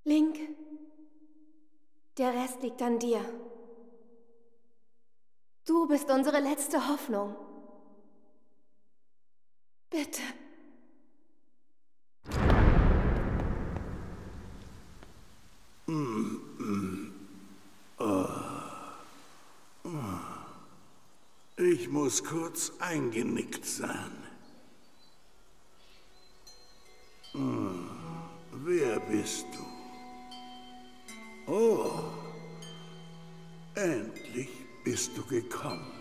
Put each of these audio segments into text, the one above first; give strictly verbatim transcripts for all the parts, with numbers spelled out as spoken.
Link, der Rest liegt an dir. Du bist unsere letzte Hoffnung. Bitte. Mm, mm. Oh. Oh. Ich muss kurz eingenickt sein. Hm. Wer bist du? Oh, endlich bist du gekommen.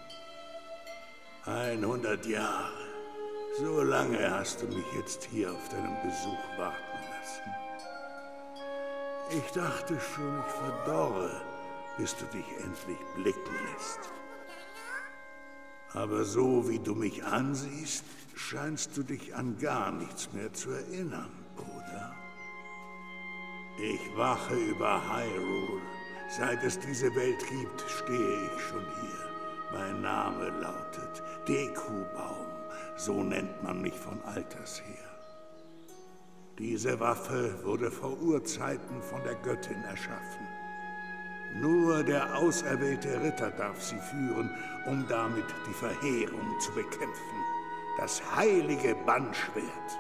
hundert Jahre. So lange hast du mich jetzt hier auf deinen Besuch warten lassen. Ich dachte schon, ich verdorre, bis du dich endlich blicken lässt. Aber so wie du mich ansiehst, scheinst du dich an gar nichts mehr zu erinnern, oder? Ich wache über Hyrule. Seit es diese Welt gibt, stehe ich schon hier. Mein Name lautet Deku-Baum. So nennt man mich von alters her. Diese Waffe wurde vor Urzeiten von der Göttin erschaffen. Nur der auserwählte Ritter darf sie führen, um damit die Verheerung zu bekämpfen. Das heilige Bannschwert.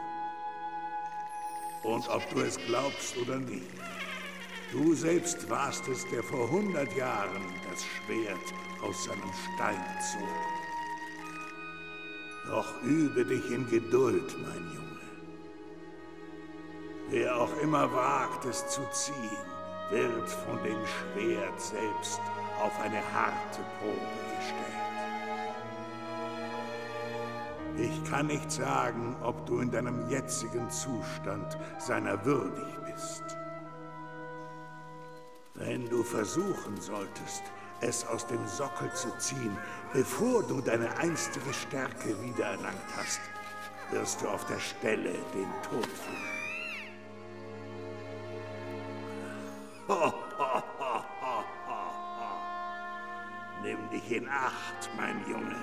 Und ob du es glaubst oder nicht, du selbst warst es, der vor hundert Jahren das Schwert aus seinem Stein zog. Doch übe dich in Geduld, mein Junge. Wer auch immer wagt, es zu ziehen, wird von dem Schwert selbst auf eine harte Probe gestellt. Ich kann nicht sagen, ob du in deinem jetzigen Zustand seiner würdig bist. Wenn du versuchen solltest, es aus dem Sockel zu ziehen, bevor du deine einstige Stärke wiedererlangt hast, wirst du auf der Stelle den Tod finden. Nimm dich in Acht, mein Junge.